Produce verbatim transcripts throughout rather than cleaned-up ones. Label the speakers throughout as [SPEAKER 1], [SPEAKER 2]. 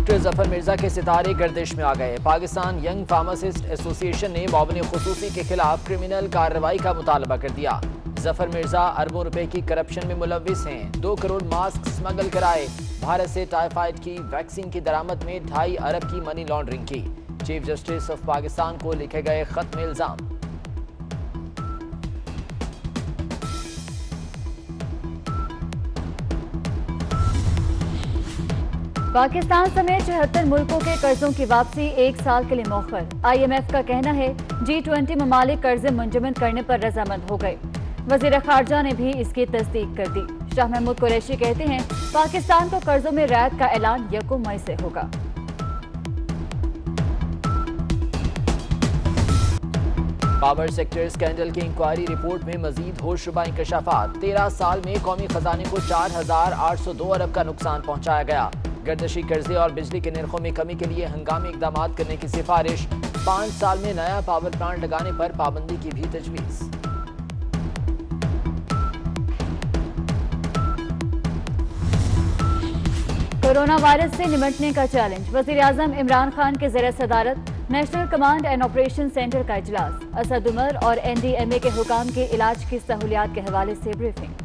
[SPEAKER 1] Doctor Zafar Mirza के सितारे गर्दिश में आ गए। पाकिस्तान यंग फार्मासिस्ट एसोसिएशन ने मुआविन खुसूसी के खिलाफ क्रिमिनल कार्रवाई का मुतालबा कर दिया। जफर मिर्जा अरबों रुपए की करप्शन में मुलविस हैं। दो करोड़ मास्क स्मगल कराए। भारत से टाइफाइड की वैक्सीन की दरामद में ढाई अरब की मनी लॉन्ड्रिंग की। चीफ जस्टिस ऑफ पाकिस्तान को लिखे गए खत में इल्जाम।
[SPEAKER 2] पाकिस्तान समेत चौहत्तर मुल्कों के कर्जों की वापसी एक साल के लिए मौखर। आईएमएफ का कहना है जी ट्वेंटी ममालिक कर्जे मुंजमद करने पर रजामंद हो गए। वजीर खारजा ने भी इसकी तस्दीक कर दी। शाह महमूद कुरैशी कहते हैं पाकिस्तान को कर्जों में रियायत का ऐलान यकम मई से होगा।
[SPEAKER 1] पावर सेक्टर स्कैंडल की इंक्वायरी रिपोर्ट में मजीद होशरुबा इंकशाफात। तेरह साल में कौमी खजाने को चार हजार आठ सौ दो अरब का नुकसान पहुंचाया गया। गर्दशी कर्जे और बिजली के निर्खों में कमी के लिए हंगामी इकदाम करने की सिफारिश। पाँच साल में नया पावर प्लांट लगाने पर पाबंदी की भी तजवीज़।
[SPEAKER 2] कोरोना वायरस से निमटने का चैलेंज। वजीर आजम इमरान खान के ज़रिए सदारत national command and operation center का इजलास। असद उमर और एनडीएमए के हुकाम के इलाज की सहूलियात के हवाले से ब्रीफिंग।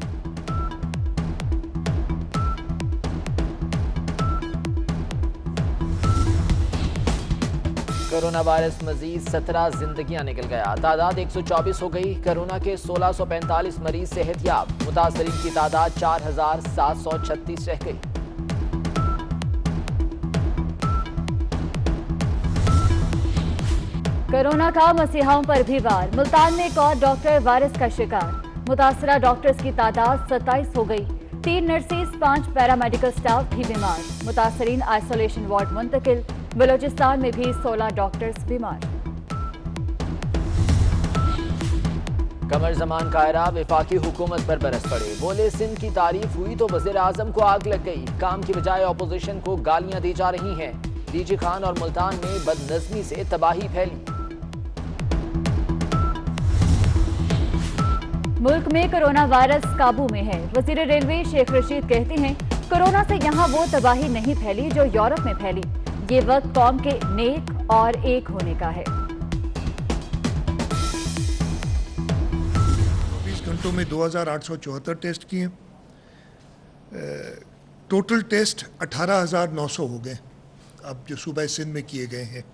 [SPEAKER 1] कोरोना वायरस मजीद सत्रह जिंदगियां निकल गया। तादाद एक सौ चौबीस हो गई। कोरोना के सोलह सौ पैंतालीस मरीज सेहतयाब। मुतासरीन की तादाद चार हजार सात सौ छत्तीस रह गई।
[SPEAKER 2] कोरोना का मसीहाओं पर भी वार। मुल्तान में एक और डॉक्टर वायरस का शिकार। मुतासरा डॉक्टर्स की तादाद सत्ताईस हो गई। तीन नर्सेज, पांच पैरामेडिकल स्टाफ भी बीमार। मुतासरीन आइसोलेशन वार्ड मुंतकिल। बलोचिस्तान में भी सोलह डॉक्टर्स बीमार।
[SPEAKER 1] कमर जमान कायरा विफाकी हुकूमत पर बरस पड़े। बोले सिंध की तारीफ हुई तो वजीर आजम को आग लग गई। काम की बजाय अपोजिशन को गालियां दी जा रही हैं। डीजी खान और मुल्तान में बदनजमी से तबाही फैली।
[SPEAKER 2] मुल्क में कोरोना वायरस काबू में है। वजीर रेलवे शेख रशीद कहते हैं कोरोना से यहाँ वो तबाही नहीं फैली जो यूरोप में फैली। ये वक्त कौम के नेक और एक होने का है।
[SPEAKER 3] चौबीस घंटों में दो हजार आठ सौ चौहत्तर टेस्ट किए। टोटल टेस्ट अठारह हजार नौ सौ हो गए अब जो सूबा सिंध में किए गए हैं।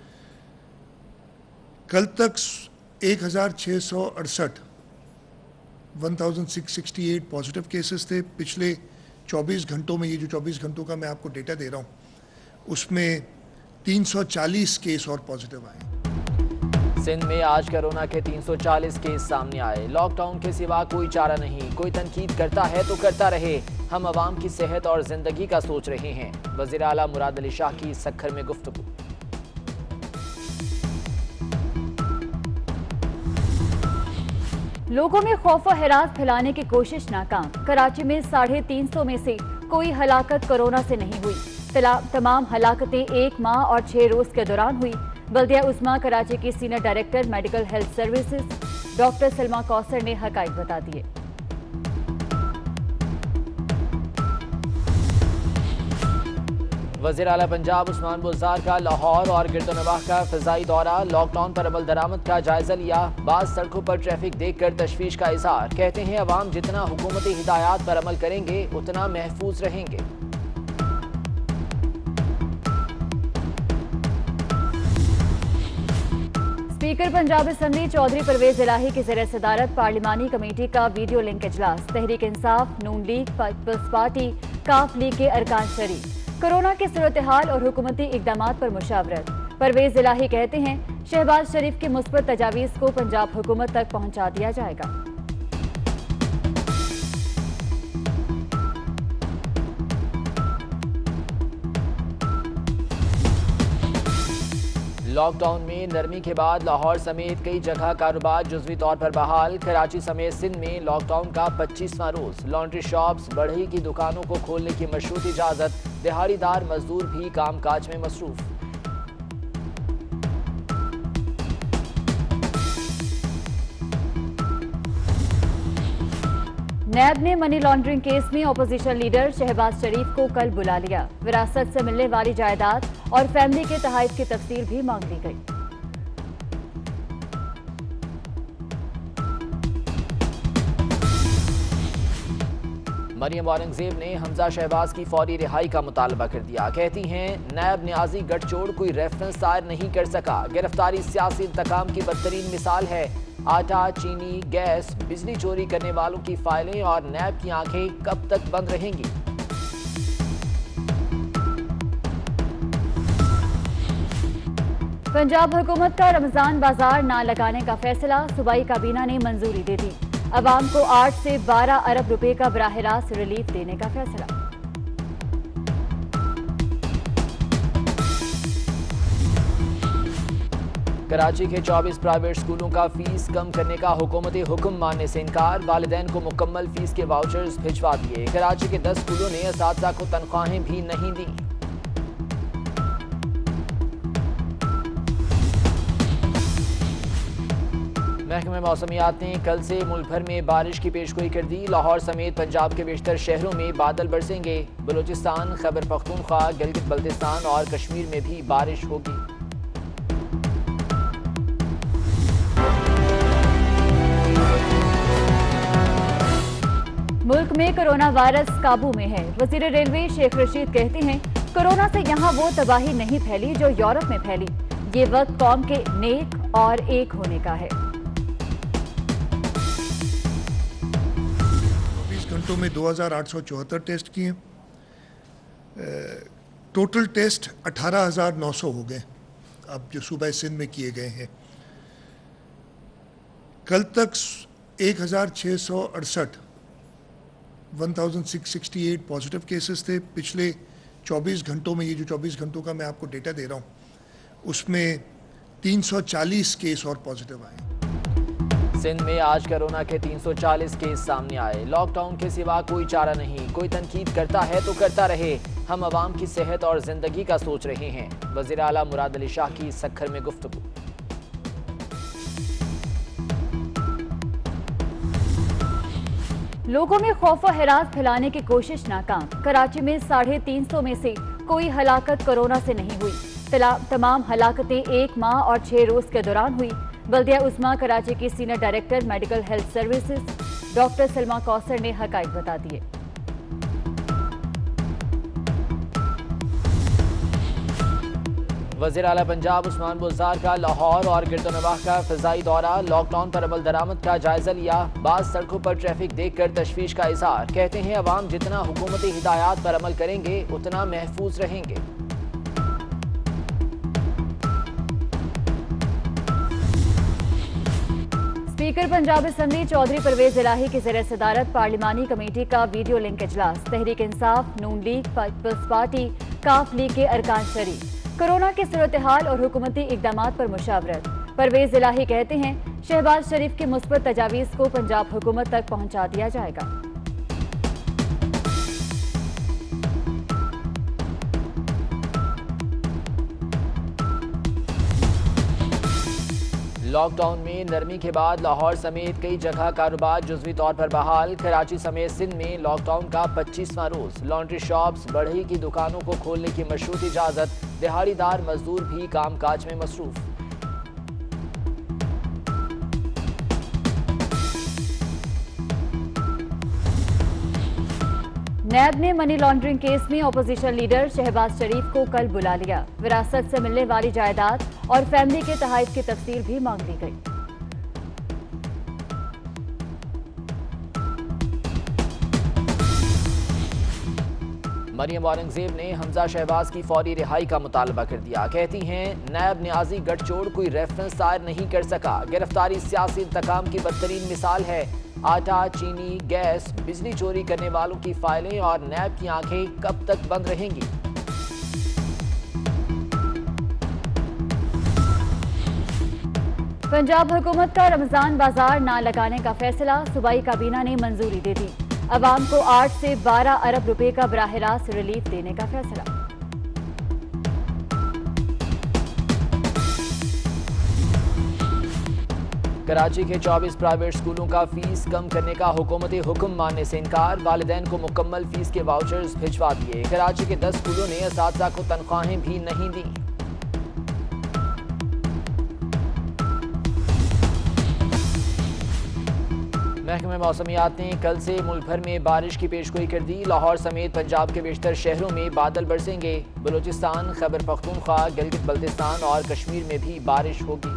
[SPEAKER 3] कल तक एक हजार छः सौ अड़सठ one thousand six sixty eight positive cases थे। पिछले चौबीस घंटों में, ये जो चौबीस घंटों का मैं आपको डेटा दे रहा हूँ, उसमें तीन सौ चालीस केस और पॉजिटिव आए।
[SPEAKER 1] सिंध में आज कोरोना के तीन सौ चालीस केस सामने आए। लॉकडाउन के सिवा कोई चारा नहीं। कोई तनकीद करता है तो करता रहे। हम अवाम की सेहत और जिंदगी का सोच रहे हैं। वज़ीर आला मुराद अली शाह की सक्खर में गुफ्तगू।
[SPEAKER 2] लोगों में खौफ और हिरास फैलाने की कोशिश नाकाम। कराची में साढ़े तीन सौ में से कोई हलाकत कोरोना से नहीं हुई। तमाम हलाकतें एक माह और छह रोज के दौरान हुई। बल्दिया उस्मा कराची की senior director medical health services doctor Salma Kausar ने हकाइक बता दिए।
[SPEAKER 1] वज़ीर आला पंजाब उस्मान बुज़दार का लाहौर और गिरदोनवाह का फ़िज़ाई दौरा। लॉकडाउन पर अमल दरामद का जायजा लिया। बाज़ सड़कों पर ट्रैफिक देखकर तशवीश का इज़हार। कहते हैं अवाम जितना हुकूमती हिदायत पर अमल करेंगे उतना महफूज रहेंगे।
[SPEAKER 2] स्पीकर पंजाब असेंबली चौधरी परवेज इलाही की ज़रिए सदारत पार्लिमानी कमेटी का वीडियो लिंक इजलास। Tehreek Insaf, Noon league, peoples party, Qaf league के अरकान शरीक। कोरोना की सूरत हाल और हुकूमती इकदामात पर मुशावरत। परवेज इलाही कहते हैं शहबाज शरीफ की मुस्बत तजावीज़ को पंजाब हुकूमत तक पहुंचा दिया जाएगा।
[SPEAKER 1] लॉकडाउन में नरमी के बाद लाहौर समेत कई जगह कारोबार जुज़वी तौर पर बहाल। कराची समेत सिंध में लॉकडाउन का पच्चीसवां रोज। लॉन्ड्री शॉप्स, बढ़ई की दुकानों को खोलने की मशरूत इजाजत। दिहाड़ीदार मजदूर भी कामकाज में मसरूफ।
[SPEAKER 2] नैब ने मनी लॉन्ड्रिंग केस में ऑपोजिशन लीडर शहबाज शरीफ को कल बुला लिया। विरासत से मिलने वाली जायदाद और फैमिली के तहफ़्फ़ुज़ की तफसील भी मांग ली गई।
[SPEAKER 1] मरियम औरंगजेब ने हमजा शहबाज की फौरी रिहाई का मुतालबा कर दिया। कहती हैं नैब न्याजी गठजोड़ कोई रेफरेंस दायर नहीं कर सका। गिरफ्तारी सियासी इंतकाम की बदतरीन मिसाल है। आटा, चीनी, गैस, बिजली चोरी करने वालों की फाइलें और नैब की आंखें कब तक बंद रहेंगी?
[SPEAKER 2] पंजाब हुकूमत का रमजान बाजार ना लगाने का फैसला सूबाई काबीना ने मंजूरी दे दी। अवाम को आठ से बारह अरब रुपए का बराह रास्त रिलीफ देने का फैसला।
[SPEAKER 1] कराची के चौबीस प्राइवेट स्कूलों का फीस कम करने का हुकूमती हुक्म मानने से इनकार। वालिदैन को मुकम्मल फीस के वाउचर्स भिजवा दिए। कराची के दस स्कूलों ने असातिज़ा को तनख्वाहें भी नहीं दी। महकमे मौसमियात ने कल से मुल्क भर में बारिश की पेशगोई कर दी। लाहौर समेत पंजाब के बेशतर शहरों में बादल बरसेंगे। बलूचिस्तान, खैबर पख्तूनख्वा, गिलगित बल्तिस्तान और कश्मीर में भी बारिश होगी।
[SPEAKER 2] मुल्क में कोरोना वायरस काबू में है। वजीर रेलवे शेख रशीद कहते हैं कोरोना से यहाँ वो तबाही नहीं फैली जो यूरोप में फैली। ये वक्त कौम के नेक और एक होने का है।
[SPEAKER 3] चौबीस घंटों में दो हजार आठ सौ चौहत्तर टेस्ट किए। टोटल टेस्ट अठारह हजार नौ सौ हो गए अब जो सूबा सिंध में किए गए हैं। कल तक एक हजार छः सौ अड़सठ one thousand six sixty eight positive cases थे। पिछले चौबीस घंटों में, ये जो चौबीस घंटों का मैं आपको डेटा दे रहा हूँ, उसमें तीन सौ चालीस केस और पॉजिटिव आए।
[SPEAKER 1] सिंध में आज कोरोना के तीन सौ चालीस केस सामने आए। लॉकडाउन के सिवा कोई चारा नहीं। कोई तनकीद करता है तो करता रहे, हम अवाम की सेहत और जिंदगी का सोच रहे हैं। वज़ीर आला मुराद अली शाह की सक्खर में गुफ्तगू।
[SPEAKER 2] लोगों में खौफ व हिरास फैलाने की कोशिश नाकाम। कराची में साढ़े तीन सौ में से कोई हलाकत कोरोना से नहीं हुई। तमाम हलाकतें एक माह और छह रोज के दौरान हुई। बल्दिया उस्मा कराची की senior director medical health services doctor Salma Kausar ने हकाइक बता दिए।
[SPEAKER 1] वज़ीर आला पंजाब उस्मान बुज़दार का लाहौर और गिरदोनवाह का फ़िज़ाई दौरा। लॉकडाउन पर अमल दरामद का जायजा लिया। बाज़ सड़कों पर ट्रैफिक देखकर तशवीश का इज़हार। कहते हैं अवाम जितना हुकूमती हिदायत पर अमल करेंगे उतना महफूज रहेंगे।
[SPEAKER 2] स्पीकर पंजाब असम्बली चौधरी परवेज इलाही की ज़ेर सदारत पार्लिमानी कमेटी का वीडियो लिंक इजलास। Tehreek Insaf, Noon league, peoples party, Qaf league के अरकान शरीक। कोरोना के सूरत हाल और हुकूमती इकदामात पर मुशावरत। परवेज इलाही कहते हैं शहबाज शरीफ की मुस्बत तजावीज़ को पंजाब हुकूमत तक पहुंचा दिया जाएगा।
[SPEAKER 1] लॉकडाउन में नरमी के बाद लाहौर समेत कई जगह कारोबार जुज़वी तौर पर बहाल। कराची समेत सिंध में लॉकडाउन का पच्चीसवां रोज। लॉन्ड्री शॉप्स, बढ़ई की दुकानों को खोलने की मशरूत इजाज़त। दिहाड़ीदार मजदूर भी कामकाज में मसरूफ।
[SPEAKER 2] नैब ने मनी लॉन्ड्रिंग केस में ऑपोजिशन लीडर शहबाज शरीफ को कल बुला लिया। विरासत से मिलने वाली जायदाद और फैमिली के तहफ़्फ़ुज़ की तफसील भी मांग ली गई।
[SPEAKER 1] मरियम औरंगजेब ने हमजा शहबाज की फौरी रिहाई का मुतालबा कर दिया। कहती हैं नैब न्याजी गठजोड़ कोई रेफरेंस दायर नहीं कर सका। गिरफ्तारी सियासी इंतकाम की बदतरीन मिसाल है। आटा, चीनी, गैस, बिजली चोरी करने वालों की फाइलें और नैब की आंखें कब तक बंद रहेंगी?
[SPEAKER 2] पंजाब हुकूमत का रमजान बाजार ना लगाने का फैसला सूबाई काबीना ने मंजूरी दे दी। अवाम को आठ से बारह अरब रुपए का बराह रास्त रिलीफ देने का फैसला।
[SPEAKER 1] कराची के चौबीस प्राइवेट स्कूलों का फीस कम करने का हुकूमती हुक्म मानने से इनकार, वालिदैन को मुकम्मल फीस के वाउचर्स भिजवा दिए। कराची के दस स्कूलों ने असातिज़ा को तनख्वाहें भी नहीं दी। महकमे मौसमियात ने कल से मुल्क भर में बारिश की पेशगोई कर दी। लाहौर समेत पंजाब के बेशतर शहरों में बादल बरसेंगे। बलूचिस्तान, खैबर पख्तूनख्वा, गिलगित बल्तिस्तान और कश्मीर में भी बारिश होगी।